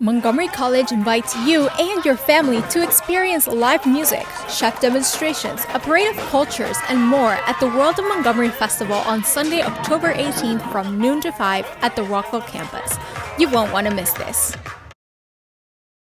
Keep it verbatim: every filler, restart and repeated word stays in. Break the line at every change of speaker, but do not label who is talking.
Montgomery College invites you and your family to experience live music, chef demonstrations, a parade of cultures, and more at the World of Montgomery Festival on Sunday, October eighteenth from noon to five at the Rockville campus. You won't want to miss this.